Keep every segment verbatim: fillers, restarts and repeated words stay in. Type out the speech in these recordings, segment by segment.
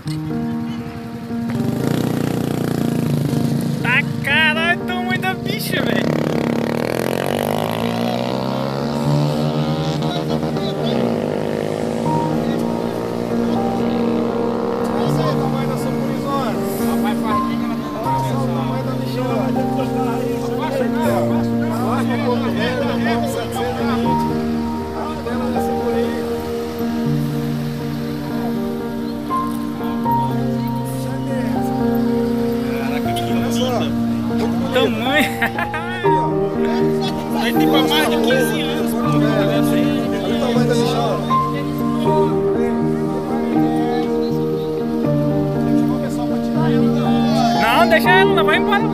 Ah, caralho, o tamanho da bicha, velho. Tamanho. Vai ter pra mais de quinze anos. Olha o tamanho da bichona. Não, deixa ela, não vai embora.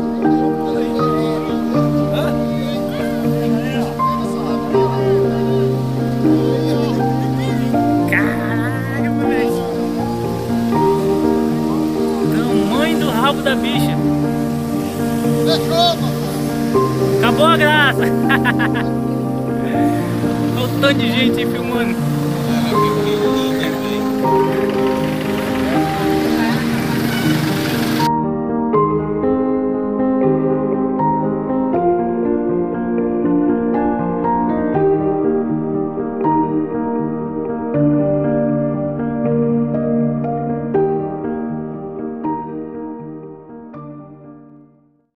Caralho, moleque. Tamanho do rabo da bicha. Acabou a graça. Olha o tanto de gente aí filmando.